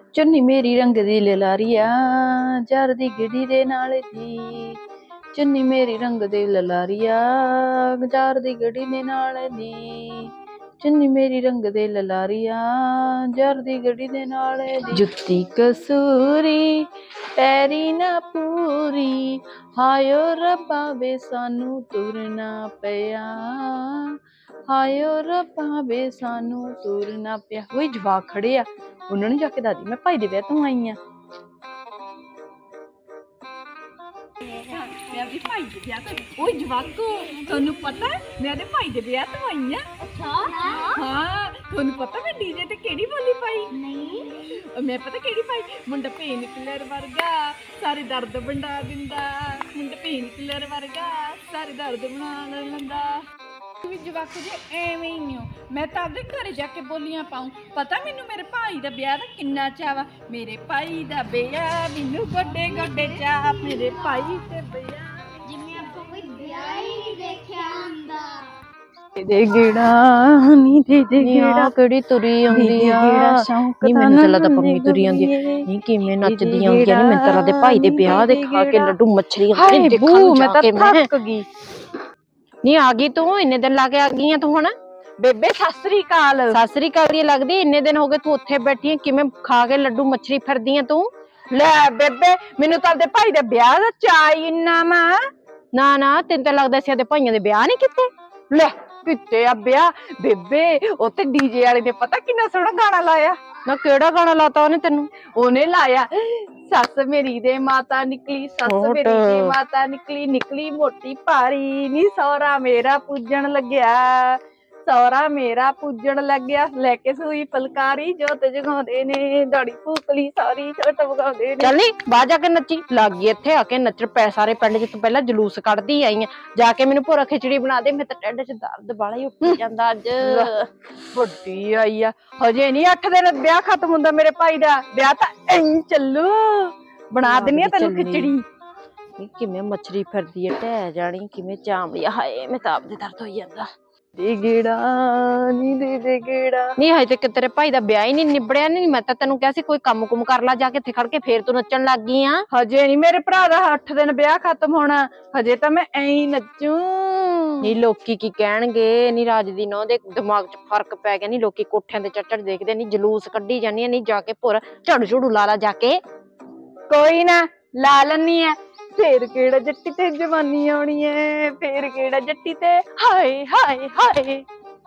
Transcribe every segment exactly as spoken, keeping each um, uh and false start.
ਚੁੰਨੀ ਮੇਰੀ ਰੰਗ ਦੀ ਲਲਾਰੀਆ ਜਰ ਦੀ ਗਿੜੀ ਦੇ ਨਾਲ ਦੀ। ਚੁੰਨੀ ਮੇਰੀ ਰੰਗ ਦੀ ਲਲਾਰੀਆ ਜਰ ਦੀ ਗਿੜੀ ਦੇ ਨਾਲ ਦੀ। ਚੁੰਨੀ ਮੇਰੀ ਰੰਗ ਦੇ ਲਲਾਰੀਆ ਜਰ ਦੀ ਗੜੀ ਦੇ ਨਾਲ ਦੀ। ਜੁੱਤੀ ਕਸੂਰੀ ਪੈਰੀ ਨਾ ਪੂਰੀ ਹਾਇਓ ਰੱਬਾ ਵੇ ਸਾਨੂੰ ਤੁਰਨਾ ਪਿਆ। ਹਾਇਓ ਰੱਬਾ ਵੇ ਸਾਨੂੰ ਤੁਰਨਾ ਪਿਆ। ਓਏ ਜਵਾਕ ਖੜੇ ਆ, ਉਹਨਾਂ ਨੂੰ ਜਾ ਕੇ ਦੱਸਦੀ ਮੈਂ ਭਾਈ ਦੇ ਵਿਆਹ ਤੋਂ ਆਈ ਆ। ਮੈਂ ਆਪਣੀ ਭਾਈ ਦੇ ਵਿਆਹ ਤੋਂ। ਓਏ ਜਵਾਕੋ, ਤੁਹਾਨੂੰ ਪਤਾ ਮੈਂ ਆਪਣੇ ਭਾਈ ਦੇ ਵਿਆਹ ਤੋਂ ਆਈ ਆ। ਅੱਛਾ ਹਾਂ, ਤੁਹਾਨੂੰ ਪਤਾ ਮੈਂ ਡੀਜੇ ਤੇ ਕਿਹੜੀ ਬੋਲੀ ਪਾਈ? ਨਹੀਂ ਮੈਂ ਪਤਾ ਕਿਹੜੀ ਪਾਈ? ਮੁੰਡਾ ਪੇਨ ਕਿਲਰ ਵਰਗਾ ਸਾਰੇ ਦਰਦ ਵੰਡਾ ਦਿੰਦਾ। ਮੁੰਡਾ ਪੇਨ ਕਿਲਰ ਵਰਗਾ ਸਾਰੇ ਦਰਦ ਬਣਾ ਲੈਂਦਾ। ਵੀ ਜਵਾਕੋ ਜੀ ਐਵੇਂ ਹੀ ਹੋ। ਮੈਂ ਤਾਂ ਆਪਦੇ ਘਰੇ ਜਾ ਕੇ ਬੋਲੀਆਂ ਪਾਉਂ। ਪਤਾ ਮੈਨੂੰ ਮੇਰੇ ਭਾਈ ਦਾ ਵਿਆਹ ਦਾ ਕਿੰਨਾ ਚਾਅ ਵਾ। ਮੇਰੇ ਭਾਈ ਦਾ ਵਿਆਹ ਮੈਨੂੰ ਗੋਡੇ ਗੋਡੇ ਚਾਅ। ਮੇਰੇ ਭਾਈ ਤੇ ਵਿਆਹ ਜਿਵੇਂ ਆਪਾਂ ਕੋਈ ਵਿਆਹ ਹੀ ਨਹੀਂ ਦੇਖਿਆ ਹੁੰਦਾ। ਦੇ ਗੇੜਾ ਨੀ ਦੇ ਦੇ ਗੇੜਾ ਕਿਹੜੀ ਤੁਰੀ ਆਉਂਦੀ ਆ। ਨੀ ਮੈਨੂੰ ਤਾਂ ਲੱਗਦਾ ਪੰਮੀ ਤੁਰੀ ਆਉਂਦੀ ਆ। ਨੀ ਕਿਵੇਂ ਨੱਚਦੀਆਂ ਹੁੰਦੀਆਂ ਨੀ। ਮੈਨੂੰ ਤਾਂ ਲੱਗਦਾ ਭਾਈ ਦੇ ਵਿਆਹ ਦੇ ਖਾ ਕੇ ਲੱਡੂ ਮੱਛਰੀ ਦੇਖਣ ਨੂੰ ਜਾ ਕੇ ਮੈਂ ਥੱਕ ਗਈ। ਨੀ ਆ ਗਈ ਤੂੰ? ਇੰਨੇ ਦਿਨ ਲਾ ਕੇ ਆ ਗਈ ਆ ਤੂੰ ਹੁਣ? ਬੇਬੇ ਸਤਿ ਸ੍ਰੀ ਅਕਾਲ। ਸਤਿ ਸ੍ਰੀ ਅਕਾਲ ਦੀ ਲੱਗਦੀ। ਇੰਨੇ ਦਿਨ ਹੋ ਗਏ ਤੂੰ ਉੱਥੇ ਬੈਠੀ ਆ, ਕਿਵੇਂ ਖਾ ਕੇ ਲੱਡੂ ਮੱਛਰੀ ਫਿਰਦੀ ਆ ਤੂੰ? ਲੈ ਬੇਬੇ ਮੈਨੂੰ ਤਾਂ ਆਪਦੇ ਭਾਈ ਦੇ ਵਿਆਹ ਦਾ ਚਾਅ ਹੀ ਇੰਨਾ ਵਾ। ਨਾ ਨਾ ਤੈਨੂੰ ਤਾਂ ਲੱਗਦਾ ਸੀ ਆਪਦੇ ਭਾਈਆਂ ਦੇ ਵਿਆਹ ਨੀ ਕੀਤੇ। ਲੈ ਕਿਤੇ ਆ ਵਿਆਹ ਬੇਬੇ, ਉੱਥੇ ਡੀਜੇ ਵਾਲੇ ਨੇ ਪਤਾ ਕਿੰਨਾ ਸੋਹਣਾ ਗਾਣਾ ਲਾਇਆ। ਨਾ ਕਿਹੜਾ ਗਾਣਾ ਲਾਤਾ ਉਹਨੇ ਤੈਨੂੰ? ਉਹਨੇ ਲਾਇਆ ਸੱਸ ਮੇਰੀ ਦੇ ਮਾਤਾ ਨਿਕਲੀ, ਸੱਸ ਮੇਰੀ ਦੇ ਮਾਤਾ ਨਿਕਲੀ, ਨਿਕਲੀ ਮੋਟੀ ਭਾਰੀ ਨੀ ਸਹੁਰਾ ਮੇਰਾ ਪੂਜਣ ਲੱਗਿਆ। ਸਹੁਰਾ ਮੇਰਾ ਪੂਜਣ ਲੱਗਿਆ ਲੈ ਕੇ ਸੂਈ ਫੁਲਕਾਰੀ ਜੋਤ ਜਗਾਉਂਦੇ ਨੇ ਦਾੜੀ ਫੂਕਲੀ ਸਾਰੀ ਛੋਟ ਵਗਾਉਂਦੇ ਨੇ। ਚੱਲ ਨੀ ਬਾਹਰ ਜਾ ਕੇ ਨੱਚੀ। ਲੱਗ ਗਈ ਇੱਥੇ ਆ ਕੇ ਨੱਚਣ। ਪੈ ਸਾਰੇ ਪਿੰਡ ਚ ਤੂੰ ਪਹਿਲਾਂ ਜਲੂਸ ਕੱਢਦੀ ਆਈ ਆ। ਜਾ ਕੇ ਮੈਨੂੰ ਭੋਰਾ ਖਿਚੜੀ ਬਣਾ ਦੇ। ਮੇਰੇ ਤਾਂ ਢਿੱਡ ਚ ਦਰਦ ਬਾਲਾ ਹੀ ਉੱਠ ਜਾਂਦਾ ਅੱਜ। ਵੱਡੀ ਆਈ ਆ ਹਜੇ ਨੀ ਅੱਠ ਦਿਨ ਵਿਆਹ ਖਤਮ ਹੁੰਦਾ ਮੇਰੇ ਭਾਈ ਦਾ। ਵਿਆਹ ਤਾਂ ਐਂ ਚੱਲੂ। ਬਣਾ ਦਿੰਨੀ ਆ ਤੈਨੂੰ ਖਿਚੜੀ। ਕਿਵੇਂ ਮੱਛਰੀ ਫਿਰਦੀ ਹੈ ਢਹਿ ਜਾਣੀ ਕਿਵੇਂ ਚਾਂਬਲੀ। ਹਾਏ ਮੈਂ ਤਾਂ ਆਪਦੇ ਦਰਦ ਹੋਈ ਜਾਂਦਾ। ਦੇ ਗੇੜਾ ਨੀ ਦੇ ਦੇ ਗੇੜਾ। ਨੀ ਹਜੇ ਤੱਕ ਤੇਰੇ ਭਾਈ ਦਾ ਵਿਆਹ ਹੀ ਨੀ ਨਿਬੜਿਆ। ਨੀ ਮੈਂ ਤਾਂ ਤੈਨੂੰ ਕਿਹਾ ਸੀ ਕੋਈ ਕੰਮ ਕੁਮ ਕਰ ਲਾ ਜਾ ਕੇ ਇੱਥੇ ਖੜ ਕੇ। ਫੇਰ ਤੂੰ ਨੱਚਣ ਲੱਗ ਗਈ ਆ। ਹਜੇ ਨੀ ਮੇਰੇ ਭਰਾ ਦਾ ਅੱਠ ਦਿਨ ਵਿਆਹ ਖਤਮ ਹੋਣਾ। ਹਜੇ ਤਾਂ ਮੈਂ ਐਂ ਹੀ ਨੱਚੂ। ਨੀ ਲੋਕੀ ਕੀ ਕਹਿਣਗੇ? ਨੀ ਰਾਜ ਦੀ ਨਹੁੰ ਦੇ ਦਿਮਾਗ ਚ ਫਰਕ ਪੈ ਗਿਆ। ਨੀ ਲੋਕੀ ਕੋਠਿਆਂ ਤੇ ਚੜ ਚੜ ਦੇਖਦੇ। ਨੀ ਜਲੂਸ ਕੱਢੀ ਜਾਂਦੀ ਆ। ਨੀ ਜਾ ਕੇ ਭੋਰ ਝਾੜੂ ਝੂੜੂ ਲਾ ਲਾ ਜਾ ਕੇ। ਕੋਈ ਨਾ ਲਾ ਲੈਨੀ ਆ। ਫੇਰ ਕਿਹੜਾ ਜੱਟੀ ਤੇ ਜਵਾਨੀ ਆਉਣੀ ਐ। ਫੇਰ ਕਿਹੜਾ ਜੱਟੀ ਤੇ ਹਾਏ ਹਾਏ ਹਾਏ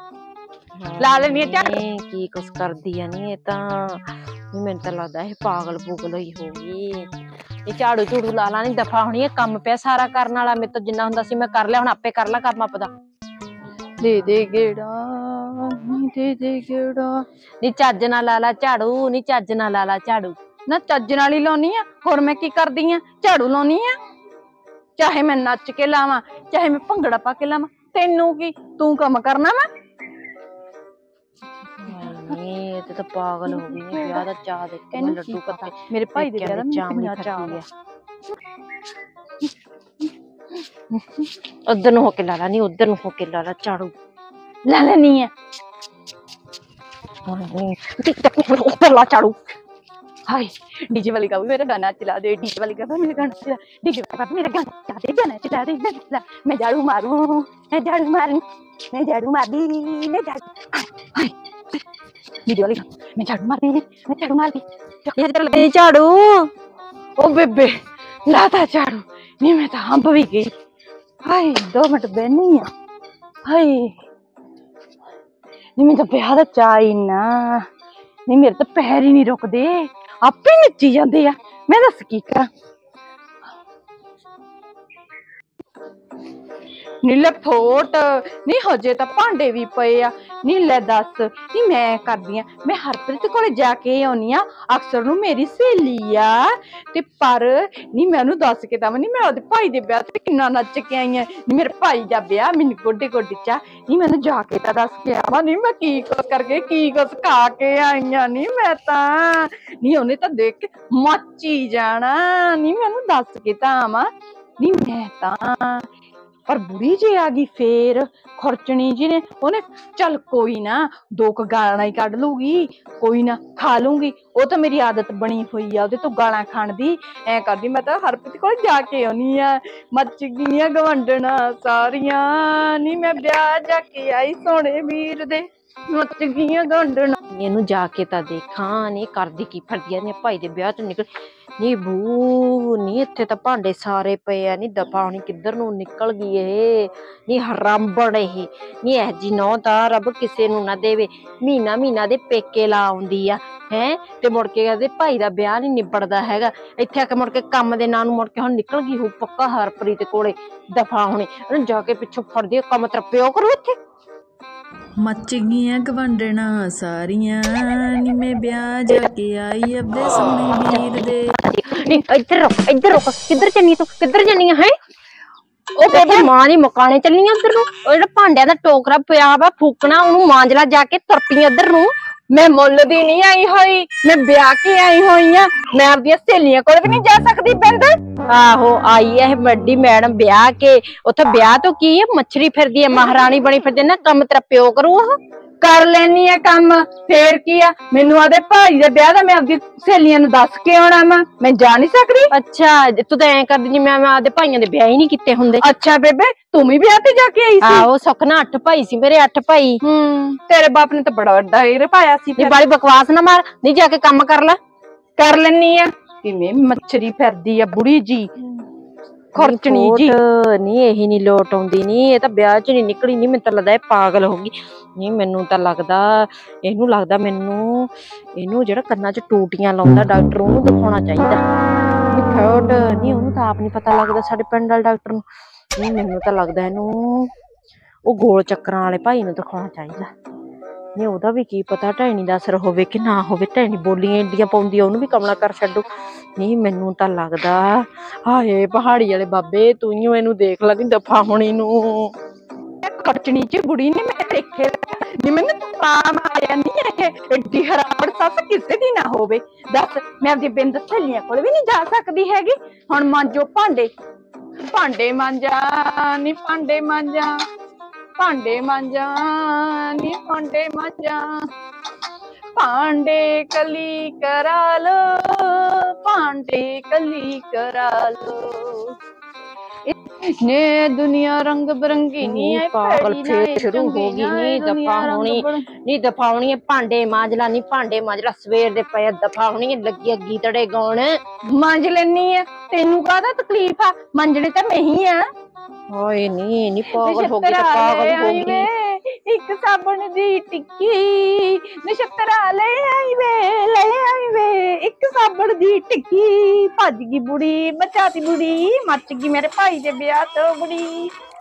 ਲਾ ਲੈਨੀ ਆ ਝਾੜੂ। ਕੀ ਕੁਛ ਕਰਦੀ ਆ ਨੀ ਇਹ ਤਾਂ। ਨੀ ਮੈਨੂੰ ਤਾਂ ਲੱਗਦਾ ਇਹ ਪਾਗਲ ਪੂਗਲ ਹੀ ਹੋ ਗਈ। ਇਹ ਝਾੜੂ ਝੂੜੂ ਲਾ ਲਾ ਨੀ ਦਫਾ ਹੋਣੀ। ਇਹ ਕੰਮ ਪਿਆ ਸਾਰਾ ਕਰਨ ਵਾਲਾ। ਮੇਰੇ ਤੋਂ ਜਿੰਨਾ ਹੁੰਦਾ ਸੀ ਮੈਂ ਕਰ ਲਿਆ। ਹੁਣ ਆਪੇ ਕਰ ਲਾ ਕੰਮ ਆਪਦਾ। ਦੇ ਦੇ ਗੇੜਾ ਨੀ ਦੇ ਦੇ ਗੇੜਾ। ਨੀ ਚੱਜ ਨਾਲ ਲਾ ਲਾ ਝਾੜੂ। ਨੀ ਚੱਜ ਨਾਲ ਲਾ ਲਾ ਝਾੜੂ। ਨਾ ਚੱਜ ਨਾਲ ਹੀ ਲਾਉਣੀ ਆ। ਹੋਰ ਮੈਂ ਕੀ ਕਰਦੀ ਆ? ਝਾੜੂ ਲਾਉਣੀ ਆ। ਚਾਹੇ ਮੈਂ ਨੱਚ ਕੇ ਲਾਵਾਂ ਚਾਹੇ ਮੈਂ ਭੰਗੜਾ ਪਾ ਕੇ ਲਾਵਾਂ ਤੈਨੂੰ ਕੀ? ਤੂੰ ਕੰਮ ਕਰਨਾ ਵਾ। ਇਹ ਤੇ ਤਾਂ ਪਾਗਲ ਹੋ ਗਈ। ਵਿਆਹ ਦਾ ਚਾਅ ਦੇਖ ਕੇ ਮੈਂ ਲੱਡੂ ਪਤਾ ਮੇਰੇ ਭਾਈ ਦੇ ਵਿਆਹ ਦਾ ਕਿੰਨਾ ਚਾਅ ਵਾ। ਉਧਰ ਨੂੰ ਹੋ ਕੇ ਲਾ ਲਾ। ਨੀ ਉਧਰ ਨੂੰ ਹੋ ਕੇ ਲਾ ਲਾ ਝਾੜੂ। ਲਾ ਲੈਨੀ ਆ। ਉੱਪਰ ਲਾ ਝਾੜੂ। ਹਾਏ ਡੀਜੇ ਵਾਲੀ का भी मेरा गाना चला दे। डीजे वाली का भी मेरा गाना चला। डीजे वाला मेरा गाना चला दे। गाना चला दे गाना चला। मैं झाड़ू मारूं मैं झाड़ू मारूं मैं झाड़ू मार दी मैं झाड़ू। हाय डीजे वाली मैं झाड़ू मार दी मैं झाड़ू मार दी। ये तेरा लगे झाड़ू। ओ बेबे लाता झाड़ू। नहीं मैं तो हंप भी गई। हाय दो मिनट बहनी आ। हाय नहीं मैं तो ब्याह दा चाऽ ही ना। नहीं मेरे तो पैर ही नहीं रुकदे। आपे नच्ची जाते आ। मैं दस की करा। नी ले फोट नी हजे तो भांडे भी पे आ। नी ले दस नी मैं करदी आ। मैं हरप्रीत कोले जाके आउनी आ। अक्सर नूं मेरी सहेली आ ते पर नी मैं ओनू दस के दवां नी मैं ओहदे भाई दे ब्याह ते किन्ना नच के आई आ। नी मेरे भाई दा ब्याह मैनू गोडे गोडे चा। नी मैं ओनू जाके तां दस के आवां। नी मैं की कुछ करके की कुछ खा के आई आ। नी मैं तां नी ओहने तां देख के मच ही जाना। नी मैं ओनू दस के तां आवां। नी मैं तां ਪਰ ਬੁੜੀ ਜੀ ਆ ਗਈ ਫੇਰ ਖੁਰਚਣੀ ਜੀ ਨੇ ਉਹਨੇ ਚੱਲ ਕੋਈ ਨਾ ਦੋ ਕੁ ਗਾਲਾਂ ਹੀ ਕੱਢ ਲੂਗੀ, ਕੋਈ ਨਾ ਖਾ ਲੂੰਗੀ। ਉਹ ਤਾਂ ਮੇਰੀ ਆਦਤ ਬਣੀ ਹੋਈ ਆ ਉਹਦੇ ਤੋਂ ਗਾਲਾਂ ਖਾਣ ਦੀ। ਐ ਕਰਦੀ ਮੈਂ ਤਾਂ ਹਰਪ੍ਰੀਤ ਕੋਲ ਜਾ ਕੇ ਆਉਣੀ ਆ। ਮੱਚ ਗਈਆਂ ਗਵੰਡਣਾ ਸਾਰੀਆਂ ਨੀ ਮੈਂ ਵਿਆਹ ਜਾ ਕੇ ਆਈ ਸੋਹਣੇ ਵੀਰ ਦੇ, ਮੱਚ ਗਈਆਂ ਗਵੰਡਣਾ। ਇਹਨੂੰ ਜਾ ਕੇ ਤਾਂ ਦੇਖਾਂ ਨੀ ਕਰਦੀ ਕੀ ਫਿਰਦੀ ਆ ਨੀ ਭਾਈ ਦੇ ਵਿਆਹ ਚ ਨਿਕਲ ਨੀ ਬੂ ਨੀ ਇੱਥੇ ਤਾਂ ਭਾਂਡੇ ਸਾਰੇ ਪਏ ਆ ਨੀ ਦਫਾ ਹੋਣੀ ਕਿੱਧਰ ਨੂੰ ਨਿਕਲ ਗਈ ਇਹ ਨੀ ਹਰਾਂਬੜ ਇਹ ਨੀ ਇਹ ਜੀ ਨੌ ਤਾਂ ਰੱਬ ਕਿਸੇ ਨੂੰ ਨਾ ਦੇਵੇ। ਮਹੀਨਾ ਮਹੀਨਾ ਦੇ ਪੇਕੇ ਲਾ ਆਉਂਦੀ ਆ ਹੈ ਤੇ ਮੁੜ ਕੇ ਕਹਿੰਦੇ ਭਾਈ ਦਾ ਵਿਆਹ ਨੀ ਨਿਬੜਦਾ ਹੈਗਾ। ਇੱਥੇ ਆ ਕੇ ਮੁੜ ਕੇ ਕੰਮ ਦੇ ਨਾਂ ਨੂੰ ਮੁੜ ਕੇ ਹੁਣ ਨਿਕਲ ਗਈ ਹੋ ਪੱਕਾ ਹਰਪ੍ਰੀਤ ਕੋਲੇ ਦਫਾ ਹੋਣੀ। ਉਹਨੂੰ ਜਾ ਕੇ ਪਿੱਛੋਂ ਫੜਦੀ ਕੰਮ ਤੇਰਾ ਪਿਓ ਕਰੂ ਇੱਥੇ। ਮੱਚ ਗਈਆਂ ਗਵੰਡਣਾ ਸਾਰੀਆਂ ਨੀ ਮੈਂ ਵਿਆਹ ਜਾ ਕੇ ਆਈ ਅੱਬੇ ਸੋਹਣੇ ਵੀਰ ਦੇ। ਨੀ ਇੱਧਰ ਰੁਕ ਇੱਧਰ ਰੁਕ ਕਿੱਧਰ ਚੱਲੀ ਤੂੰ ਕਿੱਧਰ ਚੱਲੀਆਂ ਹੈ? ਉਹ ਕਹਿੰਦੀ ਮਾਂ ਨੀ ਮਕਾਣੇ ਚੱਲੀਆਂ ਉੱਧਰ ਨੂੰ। ਉਹ ਜਿਹੜਾ ਭਾਂਡਿਆਂ ਦਾ ਟੋਕਰਾ ਪਿਆ ਵਾ ਫੂਕਣਾ ਉਹਨੂੰ ਮਾਂਜਲਾ ਜਾ ਕੇ ਤੁਰ ਪਈ ਉੱਧਰ ਨੂੰ। ਮੈਂ ਮੁੱਲ ਦੀ ਨਹੀਂ ਆਈ ਹੋਈ, ਮੈਂ ਵਿਆਹ ਕੇ ਆਈ ਹੋਈ ਆ। ਮੈਂ ਆਪਦੀਆਂ ਸਹੇਲੀਆਂ ਕੋਲ ਵੀ ਨਹੀਂ ਜਾ ਸਕਦੀ ਪਿੰਡ। ਆਹੋ ਆਈ ਐ ਵੱਡੀ ਮੈਡਮ ਵਿਆਹ ਕੇ। ਉੱਥੇ ਵਿਆਹ ਤੋਂ ਕੀ ਹੈ ਮੱਛਰੀ ਫਿਰਦੀ ਹੈ ਮਹਾਰਾਣੀ ਬਣੀ ਫਿਰਦੀ ਨਾ ਕੰਮ ਤੇਰਾ ਪਿਓ ਕਰੂ। ਉਹ ਕਰ ਲੈਣੀ ਆ ਕੰਮ ਫੇਰ ਕੀ ਆ। ਮੈਨੂੰ ਆਦੇ ਭਾਈ ਦੇ ਵਿਆਹ ਦਾ ਮੈਂ ਆਪਦੀ ਸਹੇਲੀਆਂ ਨੂੰ ਦੱਸ ਕੇ ਆਉਣਾ ਵਾ, ਮੈਂ ਜਾ ਨਹੀਂ ਸਕਦੀ। ਅੱਛਾ ਤੂੰ ਤਾਂ ਐਂ ਕਰਦੀ ਜਿਵੇਂ ਮੈਂ ਆਪਦੇ ਭਾਈਆਂ ਦੇ ਵਿਆਹ ਹੀ ਨਹੀਂ ਕੀਤੇ ਹੁੰਦੇ। ਅੱਛਾ ਬੇਬੇ ਤੂੰ ਵੀ ਵਿਆਹ ਤੇ ਜਾ ਕੇ ਆਈ ਸੀ? ਆਹੋ ਸੁੱਖ ਨਾ ਅੱਠ ਭਾਈ ਸੀ ਮੇਰੇ ਅੱਠ ਭਾਈ। ਹੂੰ ਤੇਰੇ ਬਾਪ ਨੇ ਤਾਂ ਬੜਾ ਵੱਡਾ ਹੀਰ ਪਾਇਆ ਸੀ। ਨਹੀਂ ਬਾਲੀ ਬਕਵਾਸ ਨਾ ਮਾਰ ਨਹੀਂ ਜਾ ਕੇ ਕੰਮ ਕਰ ਲੈ। ਕਰ ਲੈਣੀ ਆ। ਕਿਵੇਂ ਮੱਛਰੀ ਫਿਰਦੀ ਆ ਬੁੜੀ ਜੀ ਖੁਰਚਣੀ ਜੀ। ਨੀ ਇਹੀ ਨੀ ਲੋਟ ਆਉਂਦੀ ਨੀ ਇਹ ਤਾਂ ਵਿਆਹ ਚ ਨੀ ਨਿਕਲੀ ਨੀ। ਮੈਨੂੰ ਤਾਂ ਲੱਗਦਾ ਇਹ ਪਾਗਲ ਹੋ ਗਈ ਨੀ। ਮੈਨੂੰ ਤਾਂ ਲੱਗਦਾ ਇਹਨੂੰ ਲੱਗਦਾ ਮੈਨੂੰ ਇਹਨੂੰ ਜਿਹੜਾ ਕੰਨਾਂ ਚ ਟੂਟੀਆਂ ਲਾਉਂਦਾ ਡਾਕਟਰ ਉਹਨੂੰ ਦਿਖਾਉਣਾ ਚਾਹੀਦਾ। ਨੀ ਥਰਡ ਨੀ ਉਹਨੂੰ ਤਾਂ ਆਪ ਨੀ ਪਤਾ ਲੱਗਦਾ ਸਾਡੇ ਪਿੰਡ ਵਾਲੇ ਡਾਕਟਰ ਨੂੰ। ਨੀ ਮੈਨੂੰ ਤਾਂ ਲੱਗਦਾ ਇਹਨੂੰ ਉਹ ਗੋਲ ਚੱਕਰਾਂ ਵਾਲੇ ਭਾਈ ਨੂੰ ਦਿਖਾਉਣਾ ਚਾਹੀਦਾ। ਨਹੀਂ ਉਹਦਾ ਵੀ ਕੀ ਪਤਾ ਢੈਣੀ ਦਾ ਅਸਰ ਹੋਵੇ ਕਿ ਨਾ ਹੋਵੇ। ਢੈਣੀ ਬੋਲੀਆਂ ਇੰਡੀਆਂ ਪਾਉਂਦੀ ਆ ਉਹਨੂੰ ਵੀ ਕਮਲਾ ਕਰ ਛੱਡੂ। ਨਹੀਂ ਮੈਨੂੰ ਤਾਂ ਲੱਗਦਾ ਹਾਏ ਪਹਾੜੀ ਵਾਲੇ ਬਾਬੇ ਤੂੰ ਹੀ ਇਹਨੂੰ ਦੇਖ ਲਾ ਨੀ ਦਫਾ ਹੋਣੀ ਨੂੰ। ਖਰਚਣੀ ਚ ਬੁੜੀ ਨੇ ਮੈਂ ਦੇਖੇ ਨੀ ਮੈਨੂੰ ਤਾਂ ਮਾਰਿਆ ਨਹੀਂ ਇਹ ਏਡੀ ਹਰਾਮੜ ਸੱਸ ਕਿਸੇ ਦੀ ਨਾ ਹੋਵੇ। ਦੱਸ ਮੈਂ ਆਪਦੀ ਬਿੰਦ ਸਹੇਲੀਆਂ ਕੋਲ ਵੀ ਨਹੀਂ ਜਾ ਸਕਦੀ ਹੈਗੀ। ਹੁਣ ਮਾਂਜੋ ਭਾਂਡੇ ਭਾਂਡੇ ਮਾਂਜਾ ਨੀ ਭਾਂਡੇ ਮਾਂਜਾ ਭਾਂਡੇ ਮਾਂਜਾ ਨੀ ਭਾਂਡੇ ਮਾਂਜਾ ਭਾਂਡੇ ਕਲੀ ਕਰਾ ਲੋ ਭਾਂਡੇ ਕਲੀ ਕਰਾ ਲੋ ਨੇ ਦੁਨੀਆ ਰੰਗ ਬਰੰਗੀ ਨੀ ਪਾਗਲ ਫੇਰ ਸ਼ੁਰੂ ਹੋ ਗਈ ਨੀ ਦਫਾ ਹੋਣੀ ਨੀ ਦਫਾ ਹੋਣੀ। ਭਾਂਡੇ ਮਾਂਜਲਾ ਨੀ ਭਾਂਡੇ ਮਾਂਜਲਾ ਸਵੇਰ ਦੇ ਪਏ ਦਫਾ ਹੋਣੀ ਲੱਗੀ ਗੀਤੜੇ ਗਾਉਣ। ਮਾਂਜ ਲੈਣੀ ਆ ਤੈਨੂੰ ਕਾਹਦਾ ਤਕਲੀਫ ਆ ਮੰਜਣੇ ਤਾਂ ਮੈਂ ਹੀ ਆ। ਹਾਏ ਨੀ ਨੀ ਪਾਗਲ ਹੋ ਗਈ ਤਾਂ ਪਾਗਲ ਹੋ ਗਈ। ਇੱਕ ਸਾਬਣ ਦੀ ਟਿੱਕੀ ਨਛੱਤਰਾ ਲੈ ਆਈ ਵੇ ਲੈ ਆਈ ਵੇ ਇੱਕ ਸਾਬਣ ਦੀ ਟਿੱਕੀ। ਭੱਜ ਗਈ ਬੁੜੀ ਮਚਾਤੀ ਬੁੜੀ ਮੱਚ ਗਈ ਮੇਰੇ ਭਾਈ ਦੇ ਵਿਆਹ ਤੋਂ ਬੁੜੀ।